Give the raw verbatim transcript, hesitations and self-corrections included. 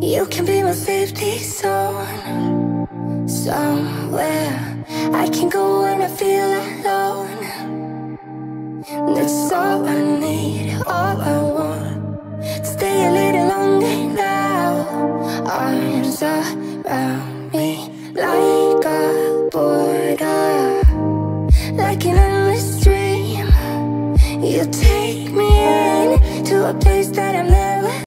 You can be my safety zone. Somewhere I can go when I feel alone. That's all I need, all I want. Stay a little longer now. Arms around me like a border, like an endless dream. You take me in to a place that I've never